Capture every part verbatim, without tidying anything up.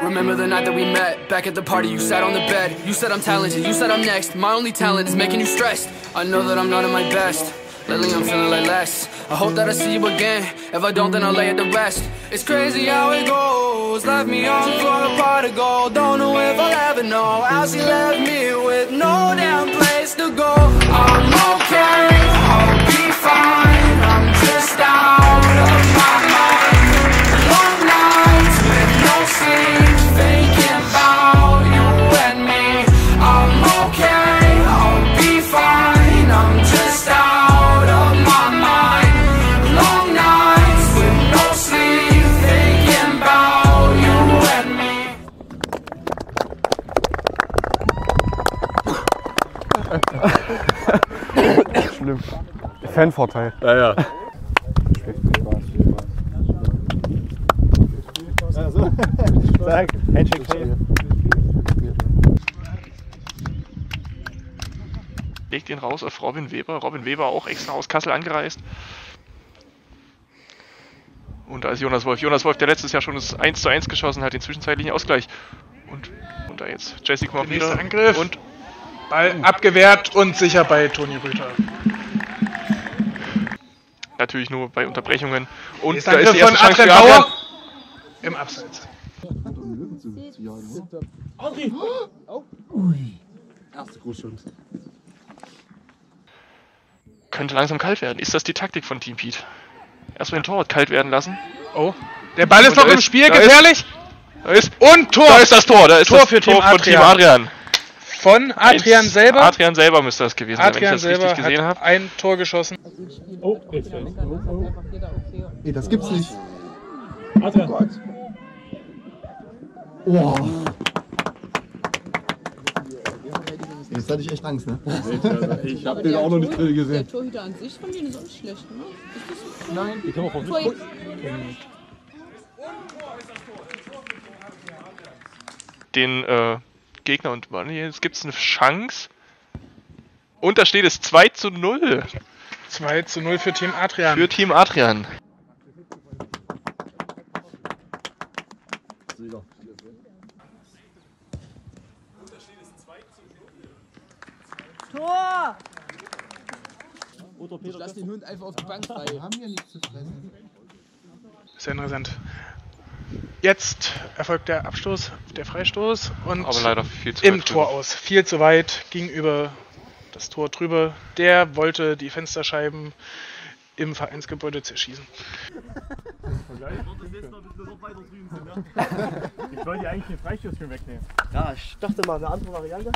Remember the night that we met, back at the party you sat on the bed. You said I'm talented, you said I'm next. My only talent is making you stressed. I know that I'm not at my best. Lately I'm feeling like less. I hope that I see you again. If I don't, then I'll lay it to rest. It's crazy how it goes. Left me on for a pot of gold. Don't know if I'll ever know how she left me with no damn place to go. I'm okay, I'll be fine. I'm just out of my mind. Long nights with no sleep, thinking about you and me. I'm okay, I'll be fine. I'm just out of my mind. Long nights with no sleep, thinking about you and me. Schlimm. Fanvorteil. Ja, ja. Also, sag, Handshake, hey. Legt ihn raus auf Robin Weber. Robin Weber auch extra aus Kassel angereist. Und da ist Jonas Wolf. Jonas Wolf, der letztes Jahr schon das eins zu eins geschossen hat, den zwischenzeitlichen Ausgleich. Und, und da jetzt Jessica mal wieder. Angriff. Und Ball abgewehrt und sicher bei Toni Rüther. natürlich nur bei Unterbrechungen. Und Ist da ist die von erste Chance Adrian für Adrian. Bauer im Abseits. Erste Großchance. Könnte langsam kalt werden. Ist das die Taktik von Team Pete? Erstmal den Torwart kalt werden lassen. Oh, der Ball ist Und noch da im ist- Spiel, da gefährlich. Da ist, Und Tor. da ist das Tor. Da ist Tor das für Team Tor von Team Adrian. Von Adrian Eins- selber. Adrian selber müsste das gewesen sein, wenn Adrian ich das richtig selber gesehen hat habe. ein Tor geschossen. Oh, jetzt fällt. Nee, das gibt's nicht. Adrian. Oh Gott. Wow. Jetzt hatte ich echt Angst, ne? Ich hab den auch noch nicht drin gesehen. Der Torhüter an sich von denen ist auch nicht schlecht, ne? Ist das Nein, die kann man auch Tor Den äh, Gegner und Mann, jetzt gibt es eine Chance. Und da steht es zwei zu null zwei zu null für Team Adrian. für Team Adrian. Tor! Ich lass den Hund einfach auf die Bank frei. Wir haben hier nichts zu fressen. Sehr interessant. Jetzt erfolgt der Abstoß, der Freistoß und Aber leider viel zu im weit Tor drüber. aus. Viel zu weit, ging über das Tor drüber. Der wollte die Fensterscheiben im Vereinsgebäude zerschießen. Ich wollte dir eigentlich den Freistoß wegnehmen. Ja, ich dachte mal eine andere Variante.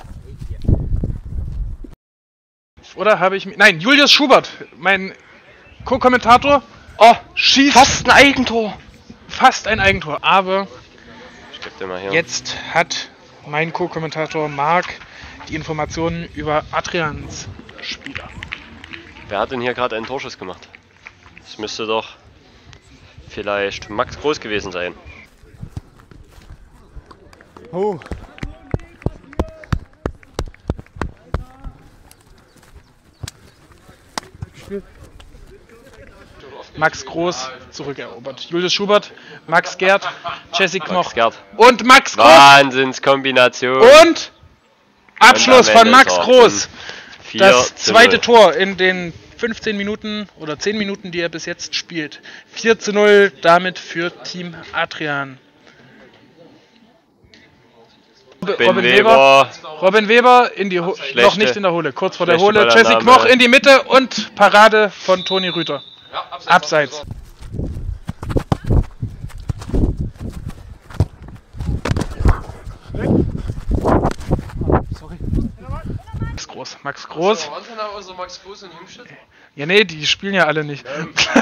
Oder habe ich mich... Nein, Julius Schubert, mein Co-Kommentator. Oh, schießt Fast ein Eigentor. fast ein Eigentor. Aber Steckt der mal her. jetzt hat mein Co-Kommentator Marc die Informationen über Adrians Spieler. Wer hat denn hier gerade einen Torschuss gemacht? Das müsste doch vielleicht Max Groß gewesen sein. Oh. Max Groß zurückerobert. Julius Schubert, Max Gerd, Jesse Knoch Max Gerd. und Max Groß. Wahnsinnskombination. Und Abschluss Und am von Ende Max ist auch Groß. vier Das zu zweite null. Tor in den fünfzehn Minuten oder zehn Minuten, die er bis jetzt spielt. vier zu null damit für Team Adrian. Robin Robin Weber. Weber. Robin Weber in die Ho Schlechte- noch nicht in der Hohle, kurz vor der schlechte Hohle. Jesse Ballannahme. Knoch in die Mitte und Parade von Toni Rüther. Abseits. Max Groß. Max Groß. Ja, nee, die spielen ja alle nicht.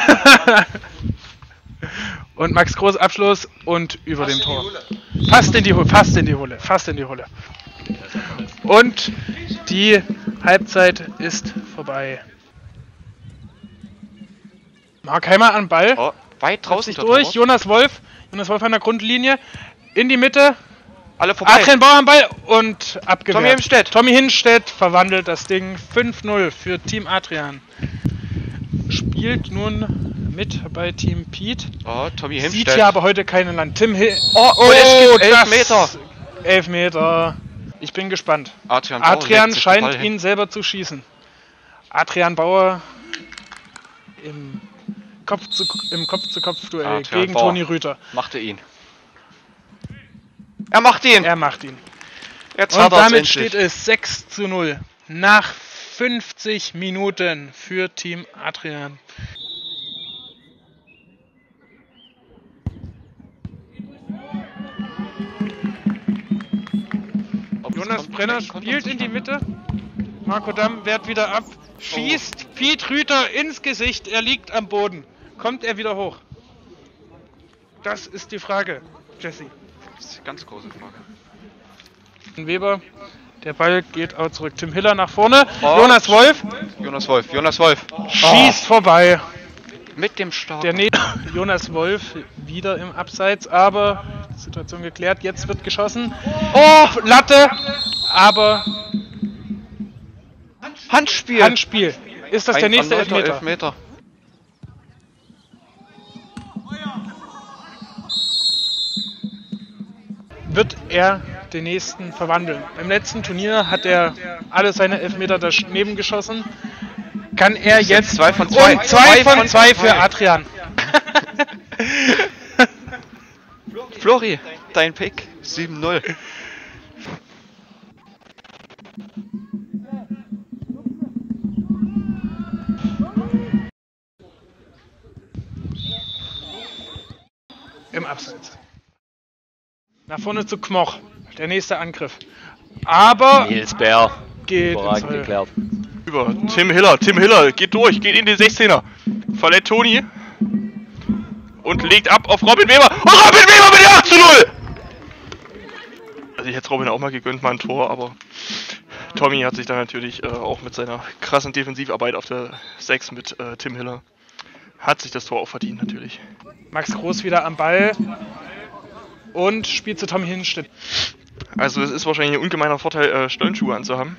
Und Max Groß Abschluss und über dem Tor. Fast in die Hulle, fast in die Hulle, fast in die Hulle. Und die Halbzeit ist vorbei. Markheimer an Ball. Oh, weit draußen Sich durch. Tor. Jonas Wolf. Jonas Wolf an der Grundlinie. In die Mitte. Alle vorbei. Adrian Bauer am Ball und abgewehrt. Tommy Hinstedt. Tommy Hinstedt verwandelt das Ding fünf null für Team Adrian. spielt nun mit bei Team Pete. Oh, Tommy Sieht Himstedt. hier aber heute keinen Land. Tim Hill. Oh, oh, es gibt Elfmeter. Elfmeter. Ich bin gespannt. Adrian, Bauer Adrian legt sich den Ball scheint hin. ihn selber zu schießen. Adrian Bauer im Kopf zu im Kopf zu Kopf Duell Adrian gegen Bauer. Toni Rüther. Macht er ihn. Er macht ihn. Er macht ihn. Jetzt Und hat er's damit endlich. steht es sechs zu null. Nach fünfzig Minuten für Team Adrian. Jonas Brenner spielt in die Mitte. Marco Damm wehrt wieder ab. Schießt Piet Rüther ins Gesicht. Er liegt am Boden. Kommt er wieder hoch? Das ist die Frage, Jesse. Das ist eine ganz große Frage. Weber. Der Ball geht auch zurück. Tim Hiller nach vorne. Oh. Jonas Wolf Jonas Wolf, Jonas Wolf. schießt vorbei. Mit dem Start. Der ne Jonas Wolf wieder im Abseits, aber Situation geklärt. Jetzt wird geschossen. Oh, Latte, aber Handspiel. Handspiel. Ist das der Ein nächste erneuter Elfmeter? Elfmeter. Wird er den nächsten verwandeln? Im letzten Turnier hat er alle seine Elfmeter daneben geschossen. Kann er jetzt zwei von zwei. Und zwei von zwei für Adrian. Flori, dein Pick. sieben null. Im Abseits. Nach vorne zu Kmoch. Der nächste Angriff. Aber Nils Bär. geht ins Überragend Soll. geklärt. Über Tim Hiller. Tim Hiller geht durch, geht in den sechzehner. Verletzt Toni. Und legt ab auf Robin Weber. Und Robin Weber mit der acht zu null! Also ich hätte Robin auch mal gegönnt, mal ein Tor, aber Tommy hat sich dann natürlich äh, auch mit seiner krassen Defensivarbeit auf der sechs mit äh, Tim Hiller hat sich das Tor auch verdient natürlich. Max Groß wieder am Ball. Und spielt zu Tommy Hinstedt. Also es ist wahrscheinlich ein ungemeiner Vorteil, äh, Stollenschuhe anzuhaben.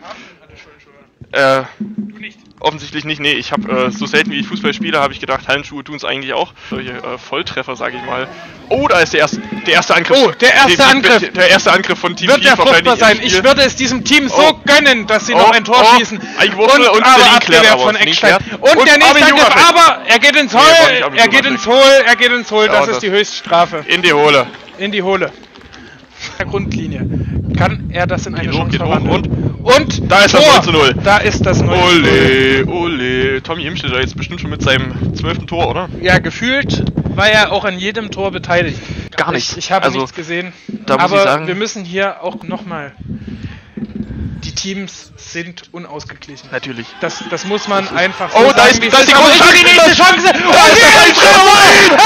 Äh, offensichtlich nicht, nee, ich habe äh, so selten wie ich Fußball spiele, habe ich gedacht, Hallenschuhe tun es eigentlich auch. Solche äh, Volltreffer, sage ich mal. Oh, da ist der erste, der erste Angriff. Oh, der erste Den- Angriff. Der erste Angriff von Team Wird Pete er fruchtbar wahrscheinlich sein. im Ich Spiel. würde es diesem Team so Oh. gönnen, dass sie Oh, noch ein Tor oh. schießen. Eigenwurzel und aber Selin klärt, abgewehrt aber von Selin Eckstein. klärt. Und, Und der nächste Armin Angriff, Jungafeld. aber er geht ins Hohl. Nee, war nicht Armin er geht ins Jungafeld. Hohl, er geht ins Hohl. Ja, Das das- ist die Höchststrafe. In die Hohle. In die Hohle. Der Grundlinie. Kann er das in eine Geht hoch, Chance geht hoch verwandeln? Und Da ist das Tor. neun zu null. Da ist das neun zu null. Ole, ole. Tommy Himstetter jetzt bestimmt schon mit seinem zwölften Tor, oder? Ja, gefühlt war er auch an jedem Tor beteiligt. Gar nicht. Ich, ich habe Also, nichts gesehen. da muss aber ich sagen- wir müssen hier auch nochmal. Die Teams sind unausgeglichen. Natürlich. Das, das muss man einfach Oh, so da sagen, ist- wie es da ist die Aber große ich will die Chance. nächste Chance. Da Und ist der hier Eintreffer.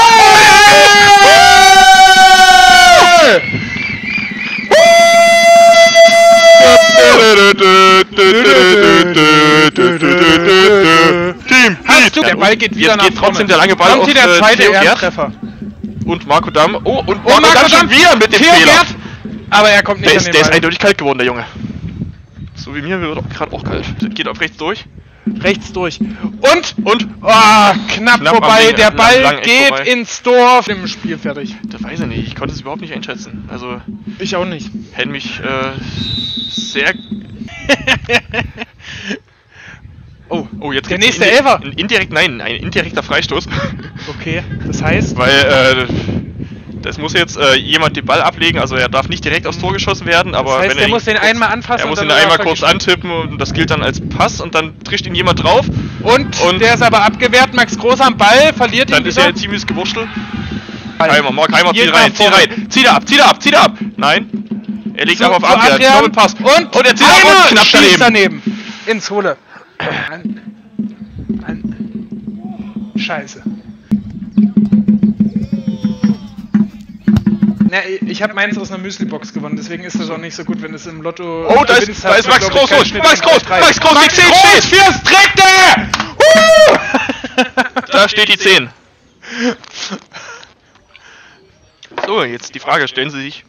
Team Hast du? Der Ball geht wieder Jetzt nach geht trotzdem vorne. der lange Ball Kommt auf hier der äh, zweite Theo Gerd Ersttreffer. und Marco Damm. Oh, und Und Marco, Marco Damm schon Damm wieder mit dem Theo Fehler. Gerd. Aber er kommt nicht Der an ist, den der ist Ball. eindeutig kalt geworden, der Junge. So wie mir wird gerade auch kalt. Geht auf rechts durch. Rechts durch. Und? Und? Ah, knapp, Knapp am vorbei. Ding, Der lang- Ball lang echt geht vorbei. ins Tor. Im Spiel fertig. Da weiß ich nicht, ich konnte es überhaupt nicht einschätzen. Also, Ich auch nicht. hätte mich äh, sehr... oh, oh, jetzt Der gibt's nächste indi- Elfer. Ein indirekt, nein, ein indirekter Freistoß. Okay, das heißt? Weil, äh, das muss jetzt äh, jemand den Ball ablegen, also er darf nicht direkt aufs Tor geschossen werden, aber Das heißt, wenn der er muss ihn den kurz- einmal anfassen Er muss und ihn dann einmal darf er kurz gespielt. antippen und das gilt dann als Pass und dann trischt ihn jemand drauf. Und, Und der ist aber abgewehrt. Max Groß am Ball, verliert Dann ihn ist wieder. er ziemlich gewurschtelt. Heimer, Mark Heimer Geht zieht rein, nach zieht vorne. rein. Zieht er ab, zieht er ab, zieht er ab. Nein. Er legt Zu- ab auf zu Abwehr. Adrian. Doppelpass. Und, Und er zieht einer ab und knapp schießt daneben. daneben. Ins Hohle. Ein, ein, Scheiße. Na, ich habe meins aus einer Müsli-Box gewonnen, deswegen ist das auch nicht so gut, wenn es im Lotto... Oh, da ist, gewinnst, da hast ist du, Max glaub ich, Groß keinen durch. Schnitt Max von Groß, drei. Max Groß, die zehn steht. Fürs Dritte! Da steht die zehn. So, jetzt die Frage, stellen Sie sich...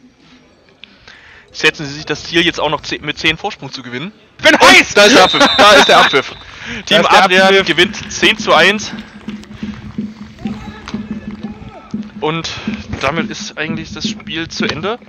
Setzen Sie sich das Ziel, jetzt auch noch zehn, mit zehn Vorsprung zu gewinnen? Bin heiß! Da ist der Abpfiff. Da ist der Abpfiff. Team ist der Adrian Abpfiff. gewinnt zehn zu eins. Und damit ist eigentlich das Spiel zu Ende.